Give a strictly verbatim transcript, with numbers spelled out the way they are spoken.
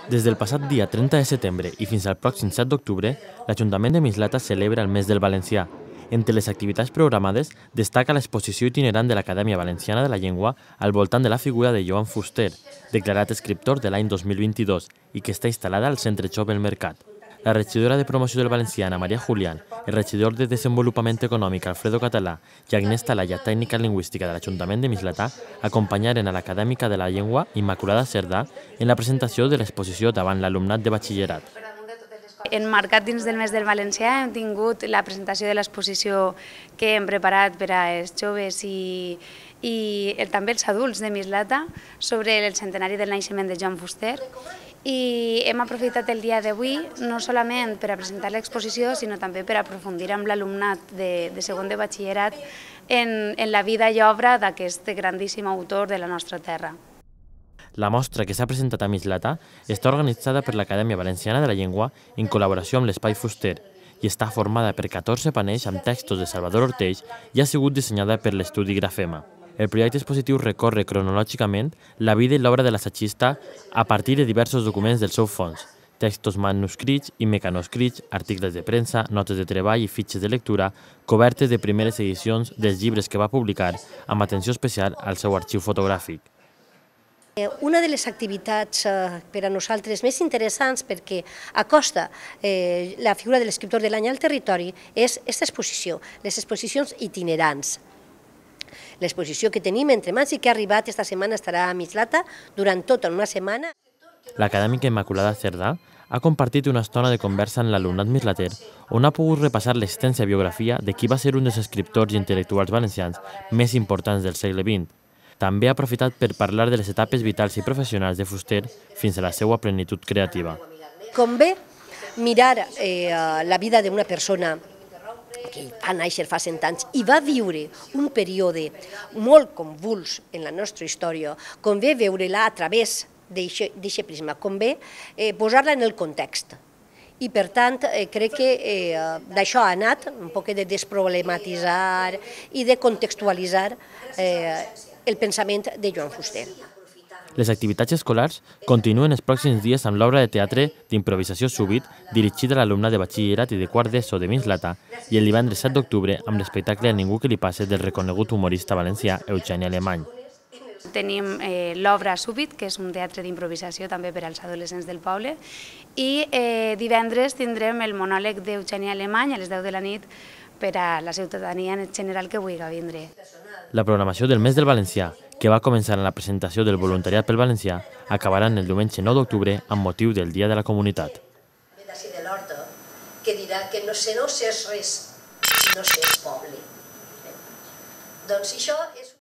Des del passat dia trenta de setembre i fins al pròxim set d'octubre, l'Ajuntament de Mislata celebra el mes del valencià. Entre les activitats programades destaca l'exposició itinerant de l'Acadèmia Valenciana de la Llengua al voltant de la figura de Joan Fuster, declarat escriptor de l'any dos mil vint-i-dos i que està instal·lada al Centre Jove El Mercat. La regidora de Promoció del Valencià, Ana Maria Julián, el regidor de Desenvolupament Econòmic, Alfredo Català, i Agnès Talaya, tècnica lingüística de l'Ajuntament de Mislata, acompanyaren a l'Acadèmica de la Llengua, Immaculada Cerdà, en la presentació de l'exposició davant l'alumnat de batxillerat. Emmarcat dins del mes del valencià hem tingut la presentació de l'exposició que hem preparat per als joves i, i també els adults de Mislata sobre el centenari del naixement de Joan Fuster. I hem aprofitat el dia d'avui no solament per a presentar l'exposició, sinó també per aprofundir amb l'alumnat de, de segon de batxillerat en, en la vida i obra d'aquest grandíssim autor de la nostra terra. La mostra que s'ha presentat a Mislata està organitzada per l'Acadèmia Valenciana de la Llengua en col·laboració amb l'Espai Fuster i està formada per catorze panells amb textos de Salvador Ortells i ha sigut dissenyada per l'estudi Grafema. El projecte expositiu recorre cronològicament la vida i l'obra de l'assagista a partir de diversos documents del seu fons, textos manuscrits i mecanoscrits, articles de premsa, notes de treball i fitxes de lectura, cobertes de primeres edicions dels llibres que va publicar, amb atenció especial al seu arxiu fotogràfic. Una de les activitats per a nosaltres més interessants perquè acosta la figura de l'escriptor de l'any al territori és aquesta exposició, les exposicions itinerants. L'exposició que tenim entre mans i que ha arribat esta setmana estarà a Mislata durant tota una setmana. L'acadèmica Immaculada Cerdà ha compartit una estona de conversa amb l'alumnat mislater on ha pogut repassar l'extensa biografia de qui va ser un dels escriptors i intel·lectuals valencians més importants del segle vint. També ha aprofitat per parlar de les etapes vitals i professionals de Fuster fins a la seva plenitud creativa. Convé mirar eh, la vida d'una persona que va néixer fa cent anys i va viure un període molt convuls en la nostra història, convé veure-la a través d'aquest prisma, convé eh, posar-la en el context. I per tant, eh, crec que eh, d'això ha anat un poc de desproblematitzar i de contextualitzar eh, el pensament de Joan Fuster. Les activitats escolars continuen els pròxims dies amb l'obra de teatre d'improvisació súbit dirigida a l'alumnat de batxillerat i de quart d'ESO de Mislata i el divendres set d'octubre amb l'espectacle A ningú que li passe del reconegut humorista valencià Eugeni Alemany. Tenim eh, l'obra Súbit, que és un teatre d'improvisació també per als adolescents del poble, i eh, divendres tindrem el monòleg d'Eugeni Alemany a les deu de la nit per a la ciutadania en general que vulgui vindre. La programació del mes del valencià, que va començar amb la presentació del voluntariat pel valencià, acabarà el diumenge nou d'octubre amb motiu del Dia de la Comunitat. D'ací de l'Horta, que dirà que no sé no sé res, no sé poble. Doncs això és...